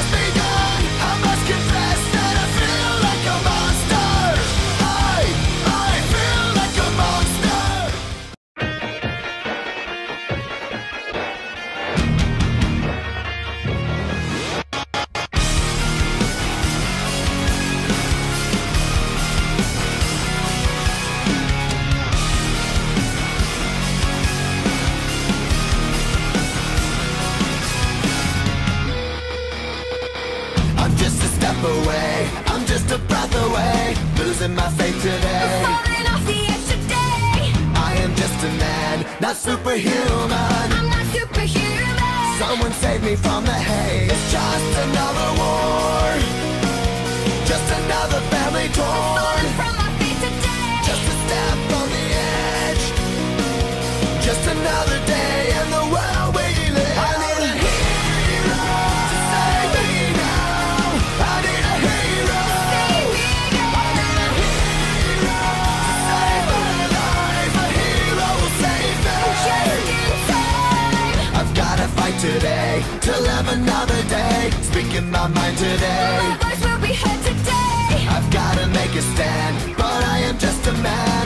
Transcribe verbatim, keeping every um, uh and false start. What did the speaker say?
just begun. I must confess that I feel like a monster. I, I feel like a monster. I'm just a step away, I'm just a breath away, losing my faith today. I'm falling off the edge today. I am just a man, not superhuman. I'm not superhuman. Someone save me from the haze. It's just another war, just another family torn. Falling from my feet today. Just a step on the edge, just another day in the world we live. I need a hero to save me now. I need a hero. Save me again. I need a hero to save my life. A hero will save me. Just in time. I've gotta fight today to live another day. Speaking my mind today. My voice will be heard today. I've gotta make a stand, but I am just a man.